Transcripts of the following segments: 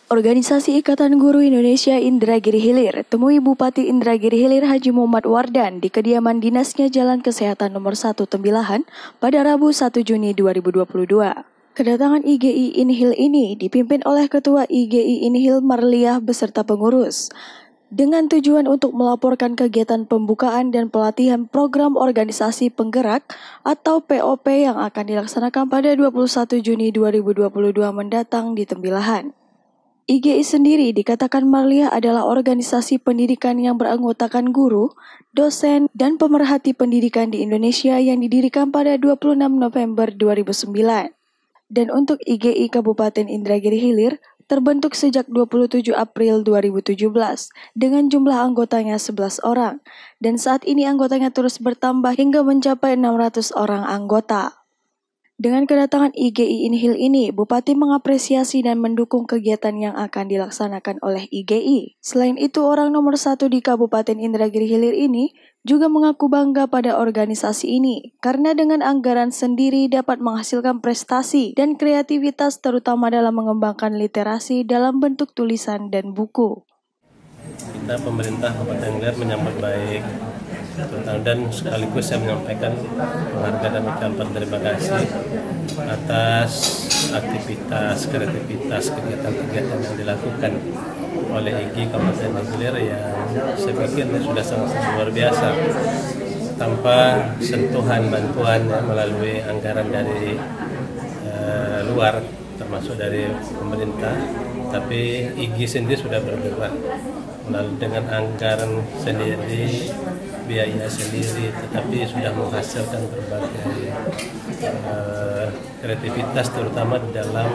Organisasi Ikatan Guru Indonesia Indragiri Hilir temui Bupati Indragiri Hilir Haji Muhammad Wardan di kediaman dinasnya Jalan Kesehatan Nomor 1 Tembilahan pada Rabu 1 Juni 2022. Kedatangan IGI Inhil ini dipimpin oleh Ketua IGI Inhil Marliah beserta pengurus, dengan tujuan untuk melaporkan kegiatan pembukaan dan pelatihan program organisasi penggerak atau POP yang akan dilaksanakan pada 21 Juni 2022 mendatang di Tembilahan. IGI sendiri dikatakan Marliah adalah organisasi pendidikan yang beranggotakan guru, dosen, dan pemerhati pendidikan di Indonesia yang didirikan pada 26 November 2009. Dan untuk IGI Kabupaten Indragiri Hilir terbentuk sejak 27 April 2017 dengan jumlah anggotanya 11 orang dan saat ini anggotanya terus bertambah hingga mencapai 600 orang anggota. Dengan kedatangan IGI Inhil ini, Bupati mengapresiasi dan mendukung kegiatan yang akan dilaksanakan oleh IGI. Selain itu, orang nomor 1 di Kabupaten Indragiri Hilir ini juga mengaku bangga pada organisasi ini karena dengan anggaran sendiri dapat menghasilkan prestasi dan kreativitas terutama dalam mengembangkan literasi dalam bentuk tulisan dan buku. Kita pemerintah Kabupaten Hilir menyambut baik dan sekaligus saya menyampaikan penghargaan dan ucapan terima kasih atas aktivitas, kreativitas, kegiatan-kegiatan yang dilakukan oleh IGI Kabupaten Hilir yang saya pikir sudah sangat luar biasa tanpa sentuhan bantuan melalui anggaran dari luar termasuk dari pemerintah, tapi IGI sendiri sudah bergerak melalui dengan anggaran sendiri, biaya sendiri, tetapi sudah menghasilkan berbagai kreativitas terutama di dalam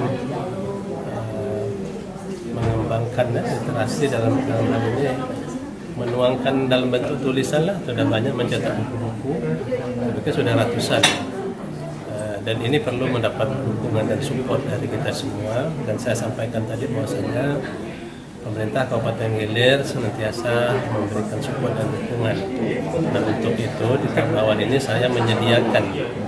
mengembangkan literasi dalam hal ini menuangkan dalam bentuk tulisan lah, sudah banyak mencetak buku-buku, tapi sudah ratusan. Dan ini perlu mendapat dukungan dan support dari kita semua, dan saya sampaikan tadi bahwasanya pemerintah Kabupaten Hilir senantiasa memberikan support dan dukungan. Dan untuk itu di tahap awal ini saya menyediakan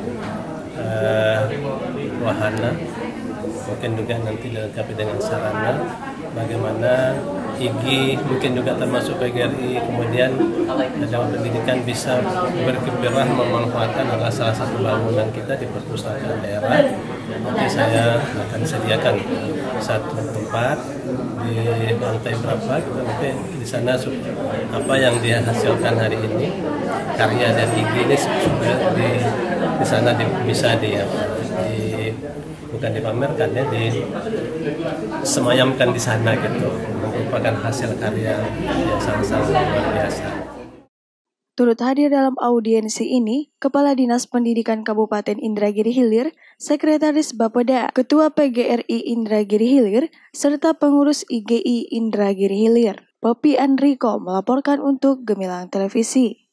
wahana, mungkin juga nanti dilengkapi dengan sarana, bagaimana IGI mungkin juga termasuk PGRI kemudian dalam pendidikan bisa berkiprah memanfaatkan adalah salah satu bangunan kita di perpustakaan daerah. Nanti saya akan sediakan satu tempat di lantai berapa gitu, nanti di sana apa yang dihasilkan hari ini karya dari IGI ini sudah di sana bisa bukan dipamerkan ya, disemayamkan di sana gitu, merupakan hasil karya yang sangat luar biasa. Turut hadir dalam audiensi ini, Kepala Dinas Pendidikan Kabupaten Indragiri Hilir, Sekretaris Bapeda, Ketua PGRI Indragiri Hilir, serta pengurus IGI Indragiri Hilir. Poppy Andriko melaporkan untuk Gemilang Televisi.